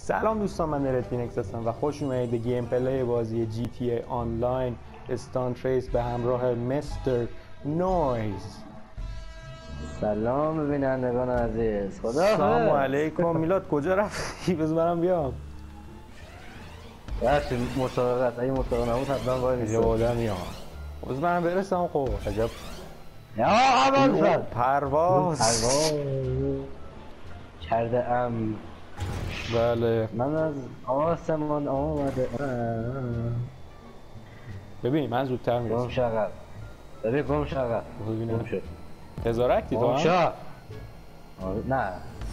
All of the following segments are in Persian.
سلام دوستان، من رتینکس هستم و خوش اومدید به گیم پلی بازی جی تی ای آنلاین استان تریس به همراه مستر نویز. سلام بینندگان عزیز. سلام علیکم. میلاد کجا رفتی؟ بذار برم بیام. باشه مسابقه است، اگه مسابقه نبود حتما وای میستم. یه آدم میام. بذار برم برسم. خب عجب. یا آقا پرواز کرده ام. بله من از آسمان آمده ببین من زودتر میرسم. گم شقب ببین گم شقب ببینم گم شد هزار اکتی تو هم؟ نه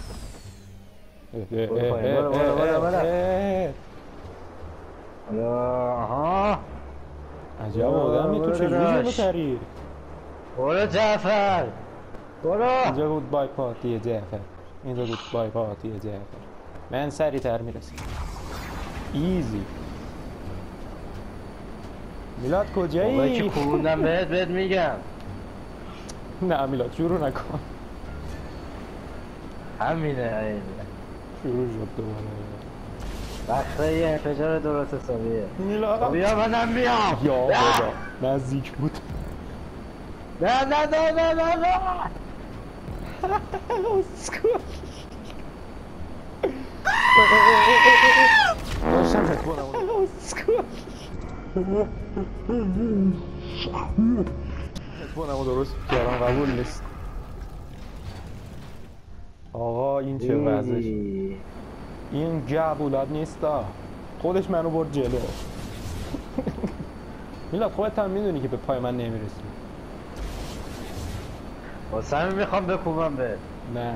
آها عجب آدمی تو چجوری جلو تری؟ برو جعفر برو. اینجا بود بای پارتی جعفر، اینجا بود بای پارتی جعفر. من سریع تر میرسیم. ایزی. میلاد کجایی؟ بابا که خوندم بهت میگم. نه میلاد شروع نکن. همینه شروع شد دوباره. بخره انفجار درست حسابیه. میلاد بیا منم میام. یا خدا نزدیک بود. نه نه نه نه نه نه اسکول. داشتم هتبونم اسکول. هتبونم درست کردم، قبول نیست. آقا این چه وضعش؟ این جعبولات نیستا، خودش منو برد جلو. میلاد خودت هم میدونی که به پای من نمیرسی. واسه همین میخوام بکوبم به. نه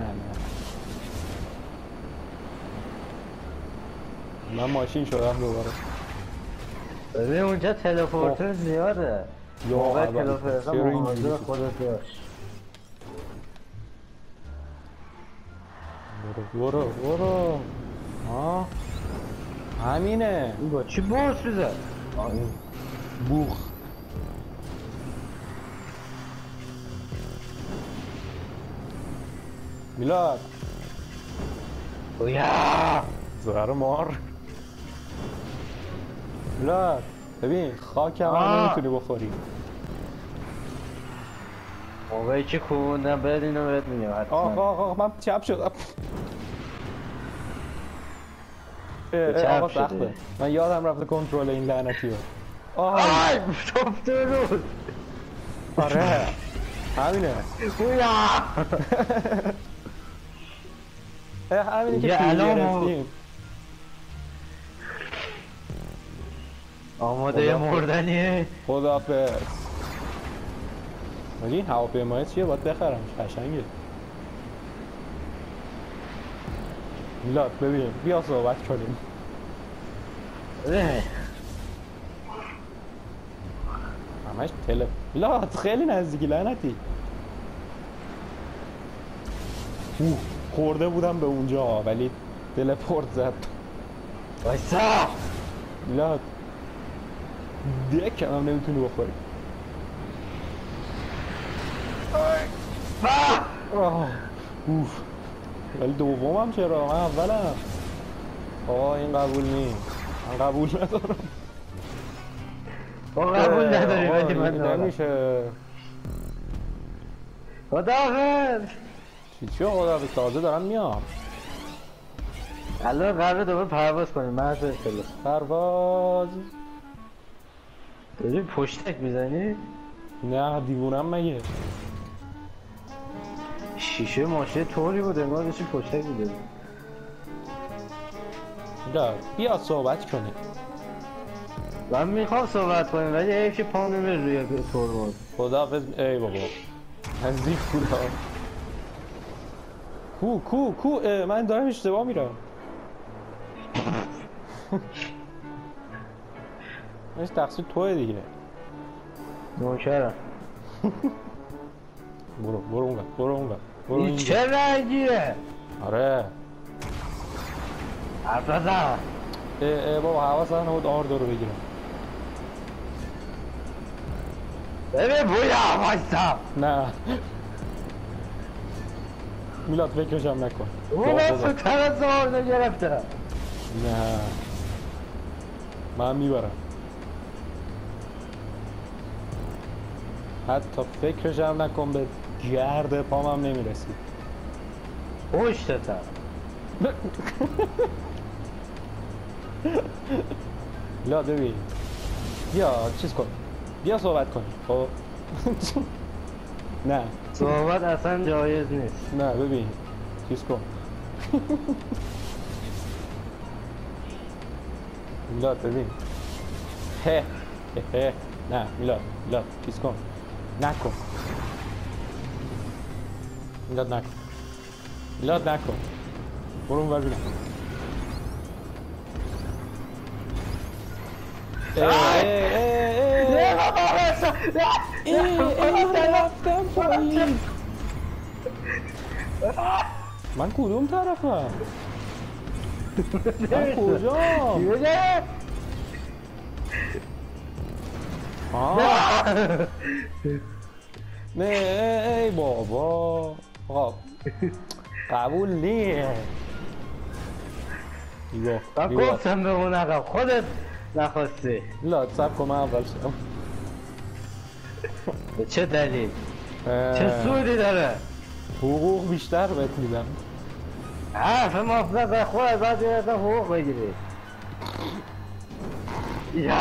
من ماشین شدم دوباره. ببین اونجا تلپورتر زیاده. یا موقع اول تلپورتر چرا اینجوری مواظب شد؟ خودت باش. برو ها همینه. این با چی بوش بزن؟ بوخ. میلاد اویا زهر مار. میلاد ببین خاکم هم نمیتونی بخوری. موقعی که خوندم بهت اینو بهت میگم حتما. آقا من چپ شدم. آقا سخته، من یادم رفته کنترل این لعنتی رو. آی توفته رو. آره همینه. اویا همینه که پیل گرفتیم. آماده مردنیه. خداحافظ. ولی این هواپیمای چیه؟ باید بخرمش، قشنگه. میلاد ببین بیا صحبت کنیم. همش میلاد خیلی نزدیکی لعنتی. خورده بودم به اونجا ولی تلپورت زد. وایسا میلاد دکم هم نمیتونی بخوری. اوف. ولی دومم چرا؟ من اولم. این قبول نیست. من قبول ندارم. قبول نداری ولی من دارم. نمیشه. خداحافظ. چی خداحافظ؟ تازه دارم میام. الان قراره دوباره پرواز کنیم. من از اطلاع پرواز. داری پشتک میزنی؟ نه دیوونم مگه؟ شیشه ماشه طوری بود انگار داشتی پشتک میزنی. بیا صحبت کنیم. من میخوام صحبت کنیم ولی حیف که پا نمیره روی ترمز. خداحافظ. ای بابا نزدیک بودا. کو من دارم اشتباه میرم. این تقصیر توه دیگه. نوکرم. برو اونور. این چه رنگیه؟ آره حرف نزن. بابا حواسم نبود آردو رو بگیرم. ببین بویا وایسا. نه میلاد فکرشم نکن. اون از تو طرز آردو گرفته. نه من میبرم. حتی فکرش هم نکن، به گرد پام هم نمیرسی. پشتتم. لا ببین بیا چیز کن، بیا صحبت کنی خب. نه صحبت اصلا جایز نیست. نه ببین چیز کن. میلاد ببین هه هه نه میلاد چیز کن، نکن میلاد، نکن میلاد، نکن برو اونور بینم. رفتم پایین. من کدوم طرفم؟ من کجام؟ نه ای بابا آقا قبول نیه. من گفتم به اون عقب، خودت نخواستی. لا سب کن من اول شدم. به چه دلیل؟ چه سودی داره؟ حقوق بیشتر بهت میدم. حرف مفلس به خود باید یه حقوق بگیری. یا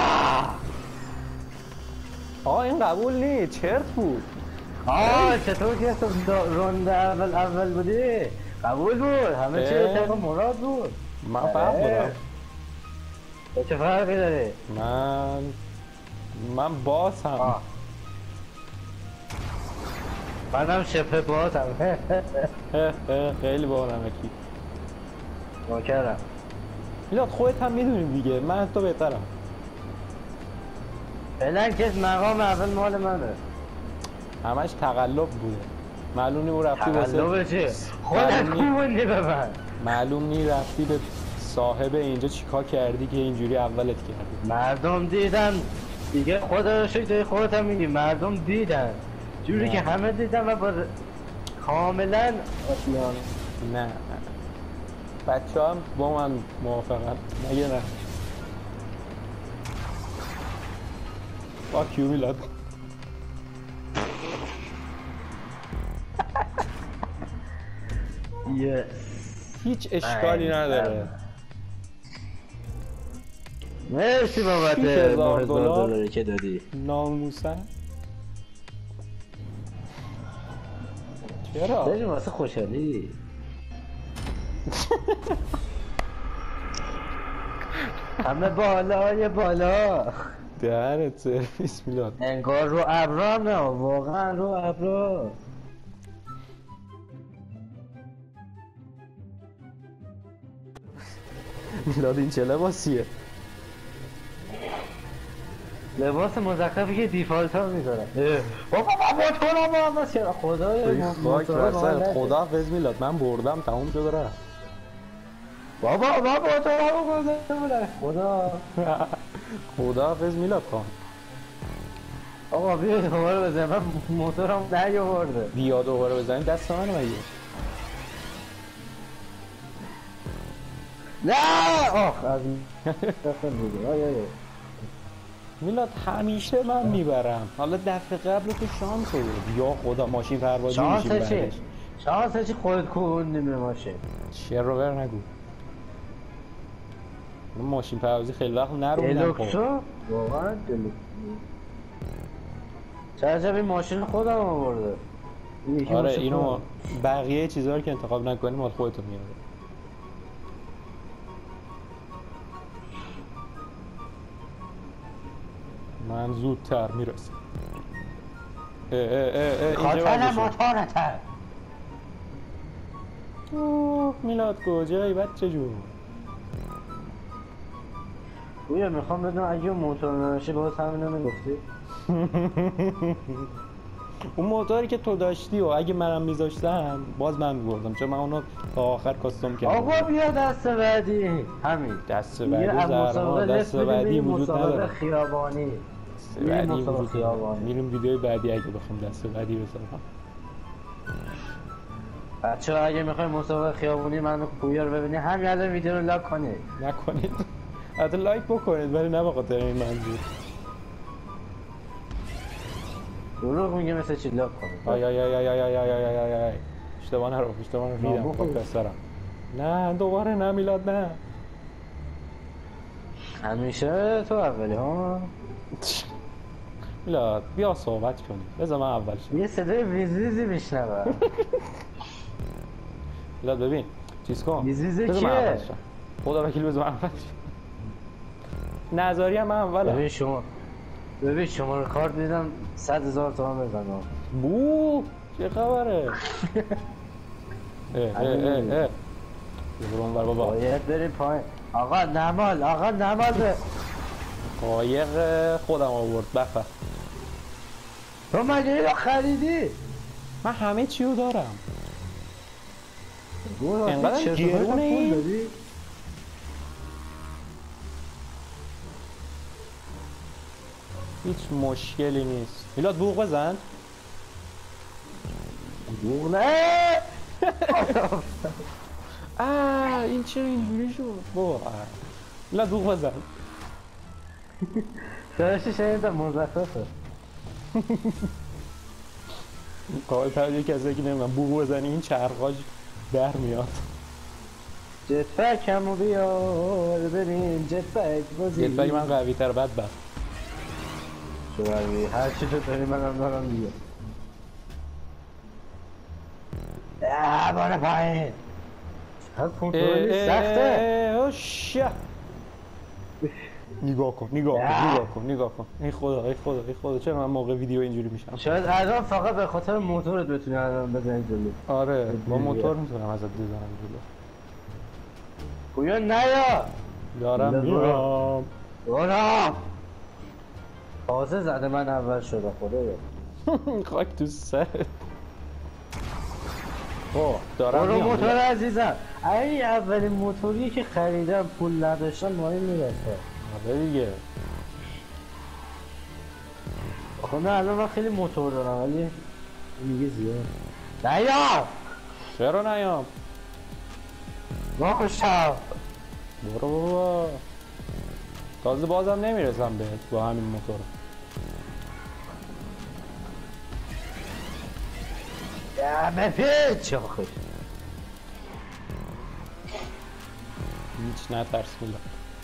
آقا این قبول نیست، چرت بود. چطور که تو رونده اول بودی؟ قبول بود، همه چی طبق مراد بود. من فرق دارم. چه فرقی داری؟ من باز هم. منم شبه باز هم. خیلی باحالم اکی. نوکرم. میلاد خودت هم میدونی دیگه، من از تو بهترم. فعلا که مقام اول مال منه. همش تقلب بوده. معلوم نی او رفتی تقلبه چیه؟ خودت کوبوندی به من. معلوم نی رفتی به صاحب اینجا چیکار کردی که اینجوری اولت کردی. مردم دیدن دیگه، خدا رو شکر خودت هم میگی مردم دیدن جوری که همه دیدن و با کاملا اصلا نه بچه هم با من موافقن مگه نه؟ با کیو میلاد. هیچ اشکالی نداره. مرسی بابت $9,000 که دادی. ناموسن چرا؟ داریم واسه خوشحالی. همه بالای بالا. دهنت سرویس میلاد. انگار رو ابرا، نه واقعا رو ابرا. میلاد این چه لباسیه؟ لباس مزخرفی که دیفالت ها میذارن. بابا موتورم هم چرا خدای خدا حافظ میلاد، من بردم تموم شد رفت. بابا موتورم گذاشته بودن خدا. خدا حافظ میلاد خان. آقا بیا دوباره بزنیم، من موتورم نیاورده. بیا دوباره بزنیم دست من مگه؟ نه آخ از این دستم بوده. آیه میلاد همیشه من میبرم. حالا دفعه قبل تو شانس بود. یا خدا ماشین پروازی میشیم بعدش. شانس چی خودت کوبوندی به ماشین. شروور نگو. من ماشین پروازی خیلی وقت نروندم. دلوکسو؟ واقعا دلوکسو. چرا این ماشین خودم آورده. آره اینو بقیه چیزا رو که انتخاب نکنی مال خودتون میاره. من زودتر میرسم. خاطر موتورته. میلاد کجایی بچه جون؟ گویا میخوام بدونم اگه موتور نمیشه باز همینو میگفتی؟ اون موتوری که تو داشتی و اگه منم میذاشتم باز من میبردم، چون من اونو تا آخر کاستوم کردم. آقا بیا دست بعدی. همین دست بعدی زرما، دست بعدی وجود نداره. خیابانی. بعدی وجود نداره. میریم ویدیو بعدی اگه بخوام دست بعدی بذارم. بچه اگه میخوای مسابقه خیابونی منو پویا رو ببینی همین الان ویدیو رو لایک کنید. نکنید. حتی لایک بکنید ولی نه به خاطر این منظور. دروغ میگه مثل چی لایک کنید. آی آی آی آی آی آی آی آی آی آی. اشتباه نرو ریدم با پسرم. نه دوباره نه میلاد نه. همیشه تو اولی ها. میلاد بیا صحبت کنیم. بذار من اول شم. یه صدای ویزیزی میشنوم. میلاد ببین چیز کن. ویزیزی بذار من کیه؟ اول شم. خدا وکیل بذار من اول شم. نظری هم من اولم. ببین شما رو کارت دیدم 100,000 تومان بزنم. بو چه خبره؟ اه برون بر بابا. باید بریم پایین. آقا نمال به قایق خودم آورد بفر. تو مگه اینو خریدی؟ من همه چیو دارم. اینقدر گرونه این؟ هیچ مشکلی نیست. میلاد بوق بزن. بوق نه. این چرا اینجوری شد؟ بابا میلاد بوق بزن. داشتی شنیدم مزخرفه. قابل توجه کسی که نمیدونم بوق بزنی این چرخاش در میاد. جتپک همو بیار بریم جتپک بازی. جتپک من قوی تر بدبخت. شوروی هر چی تو داری منم دارم دیگه. باره پایین. چقدر کنترلی سخته. اوشا نگاه کن ای خدا چرا من موقع ویدیو اینجوری میشم؟ شاید الان فقط به خاطر موتورت بتونی الان بزنی جلو. آره با موتور میتونم ازت بزنم جلو. پویا نیا دارم میام. برو تازه زده من اول شده خدایا. خاک تو سرت. دارم برو میام. موتور عزیزم. این اولین موتوری که خریدم پول نداشتم ماهی میرسه. آره دیگه. خب نه الان من خیلی موتور دارم ولی میگه زیاد. نیا چرا نیام؟ ناخوشم. برو بابا. تازه بازم نمیرسم بهت با همین موتور. بپیچ آخه. هیچ نترس میلاد.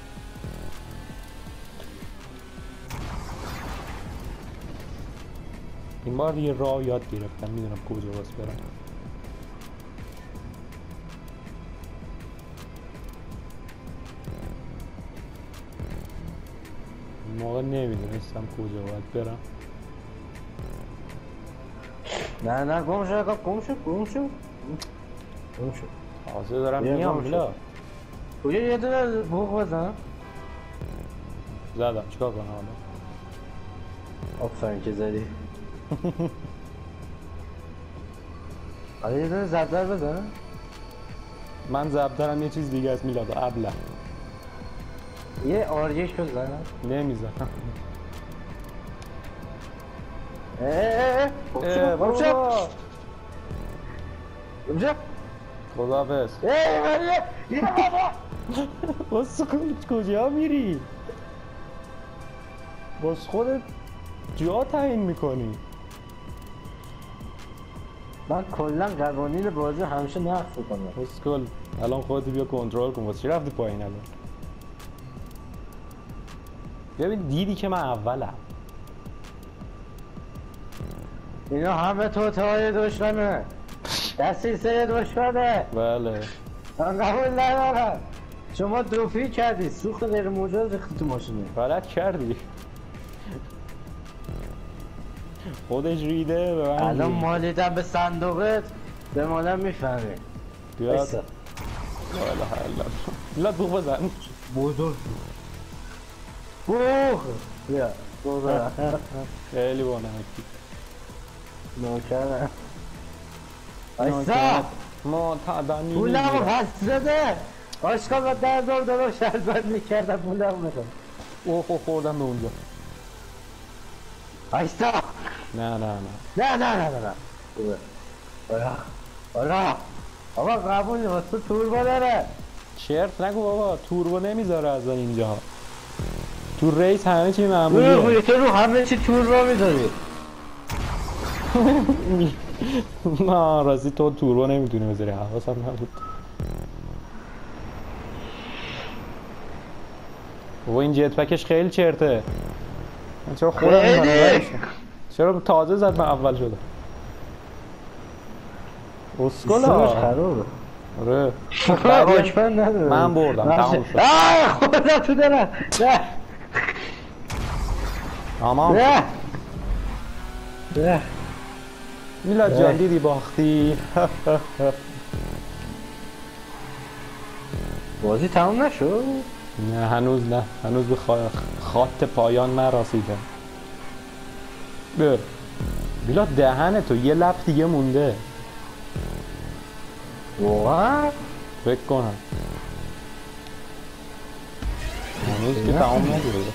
این بار یه راه یاد گرفتم میدونم کجا باز برم. این موقع نمیدونستم کجا باید برم. نه گم شو. تازه دارم میام میلاد. کجا یه دونه بوق بزن. زدم چیکار کنم حالا؟ آفرین که زدی. آره یه دونه زبدر بزن. من زبدرم یه چیز دیگه است میلاد ابله. یه آریش بزن. نمیزنم. بابا خداحافظ. بس کجا میری؟ بس خودت جا تعیین میکنی. من کلا قوانین بازی همیشه نقض میکنم. بس کل الان خودت بیا کنترل کن. واسه چی رفتی پایین الان؟ ببین دیدی که من اولم. اینا همه توتهای دشمنه. دستی سه دشمنه. بله. من قبول ندارم. شما دوفی کردی سوخت غیر مجاز ریختی تو ماشینه. غلط کردی. خودش ریده به من. الان مالیدم به صندوقت به مالم میفهمی. بیاد. لا اله الا الله. بوق بزن. بزرگ. بوق. بیا. بوق. خیلی بانمکی. نوکرم. ایسا ما تعدانی پولمو پس بده. آشقال با $10,000 شربت میکردم پولمو بده. اوه خوردم به اونجا. ایسا نه خوبه. حالا آقا قبول واسه توربو داره. چرت نگو بابا، توربو نمیذاره از اینجا. تو ریس همه چی معمولیه. تو رو همه چی توربو میذاری. نه راستی تو توربو نمیتونی بذاری، حواسم نبود. بابا این جت پکش خیلی چرته. من چرا خودم میزنم؟ چرا تازه زد من اول شدم؟ اسکولا خرابه. آره واکمن نداره. من بردم تموم شد. خدا تو داره. نه تمام نه نه. میلاد جان دیدی باختی. بازی تموم نشد؟ نه هنوز نه، هنوز به خط پایان نرسیدم. میلاد دهن تو یه لب دیگه مونده. واقعا؟ فکر کنم هنوز که تمام نشده.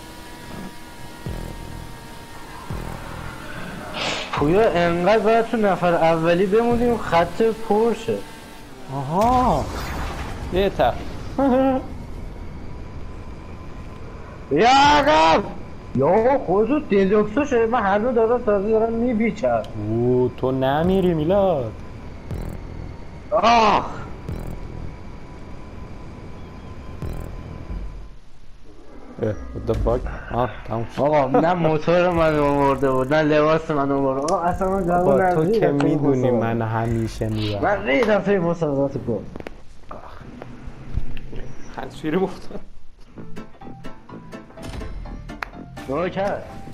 پویا انقدر باید تو نفر اولی بمونیم خط پرشه. آها بهتر. یا عقب یا خودتو دیلوکسو شده. من هر دو دارم میپیچم. او تو نمیری میلاد. آه what the fuck. تموم شد. آقا نه موتور من آورده بود نه لباس من آورده. آقا اصلا من قبول تو که ندارم. میدونی من همیشه میرم. من ریدم توی مسابقات گل. هنسفیری گفتم نوکر